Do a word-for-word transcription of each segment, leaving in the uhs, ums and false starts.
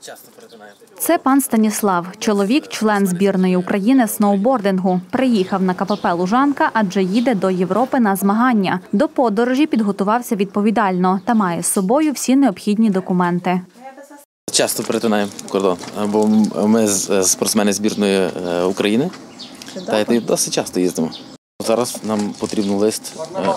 Це пан Станіслав. Чоловік – член збірної України сноубордингу. Приїхав на ка пе пе «Лужанка», адже їде до Європи на змагання. До подорожі підготувався відповідально та має з собою всі необхідні документи. Часто перетинаємо кордон, бо ми спортсмени збірної України та й досить часто їздимо. Зараз нам потрібен лист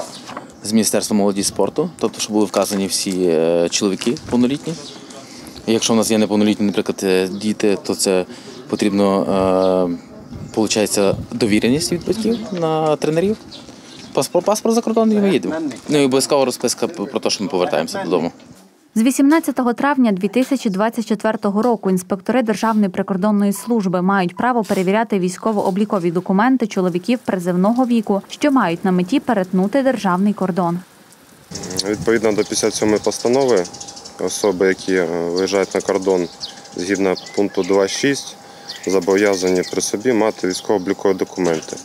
з Міністерства молоді і спорту, тобто, щоб були вказані всі чоловіки повнолітні. Якщо в нас є неповнолітні, наприклад, діти, то це потрібно, виходить, довіреність від батьків на тренерів. Паспорт, паспорт за кордон і ми їдемо. Ну і обов'язкова розписка про те, що ми повертаємося додому. З вісімнадцятого травня дві тисячі двадцять четвертого року інспектори Державної прикордонної служби мають право перевіряти військово-облікові документи чоловіків призивного віку, що мають на меті перетнути державний кордон. Відповідно до п'ятдесят сьомої постанови, особи, які виїжджають на кордон згідно пункту два шість, зобов'язані при собі мати військово-облікові документи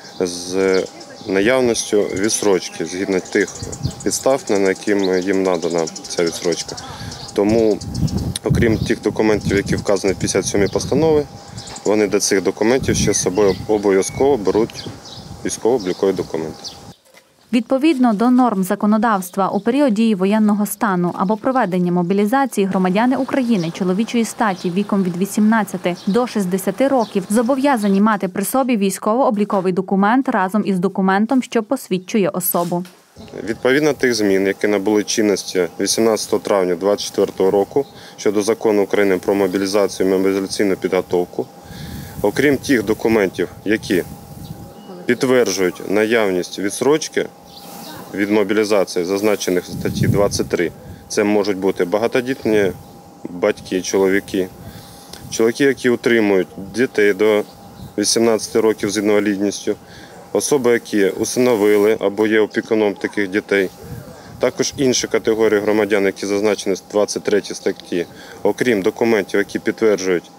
з наявністю відстрочки, згідно тих підстав, на яким їм надана ця відстрочка. Тому, окрім тих документів, які вказані в п'ятдесят сьомій постанові, вони до цих документів ще з собою обов'язково беруть військово-облікові документи. Відповідно до норм законодавства, у період дії воєнного стану або проведення мобілізації громадяни України чоловічої статі віком від вісімнадцяти до шістдесяти років зобов'язані мати при собі військово-обліковий документ разом із документом, що посвідчує особу. Відповідно тих змін, які набули чинності вісімнадцятого травня двадцять четвертого року щодо Закону України про мобілізацію і мобілізаційну підготовку, окрім тих документів, які підтверджують наявність відстрочки від мобілізації, зазначених в статті двадцять три. Це можуть бути багатодітні батьки, чоловіки, чоловіки, які утримують дітей до вісімнадцяти років з інвалідністю, особи, які усиновили або є опікуном таких дітей. Також інші категорії громадян, які зазначені в двадцять третій статті, окрім документів, які підтверджують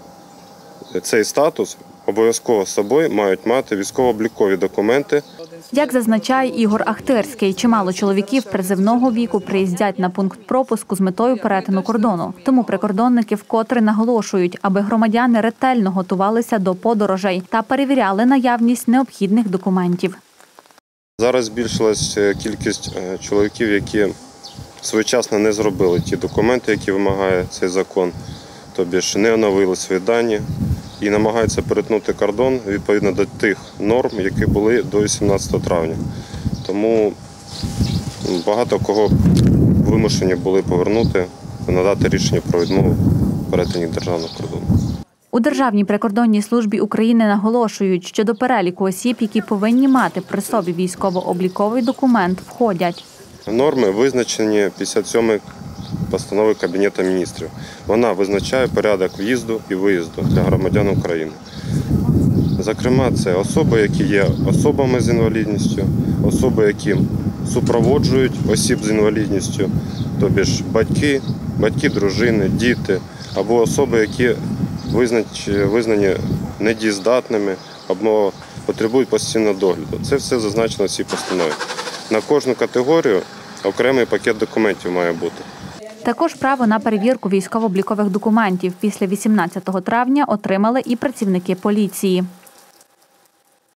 цей статус, обов'язково з собою мають мати військово-облікові документи. Як зазначає Ігор Ахтирський, чимало чоловіків призивного віку приїздять на пункт пропуску з метою перетину кордону. Тому прикордонники вкотре наголошують, аби громадяни ретельно готувалися до подорожей та перевіряли наявність необхідних документів. Зараз збільшилась кількість чоловіків, які своєчасно не зробили ті документи, які вимагає цей закон, тобі ж не оновили свої дані і намагаються перетнути кордон відповідно до тих норм, які були до вісімнадцятого травня. Тому багато кого вимушені були повернути, надати рішення про відмову в перетині державного кордону. У Державній прикордонній службі України наголошують, що до переліку осіб, які повинні мати при собі військово-обліковий документ, входять. Норми визначені п'ятдесят сьомою постановою Кабінету міністрів. Вона визначає порядок в'їзду і виїзду для громадян України. Зокрема, це особи, які є особами з інвалідністю, особи, які супроводжують осіб з інвалідністю, тобі ж батьки, батьки, дружини, діти, або особи, які визнані недієздатними або потребують постійного догляду. Це все зазначено в цій постанові. На кожну категорію окремий пакет документів має бути. Також право на перевірку військово-облікових документів після вісімнадцятого травня отримали і працівники поліції.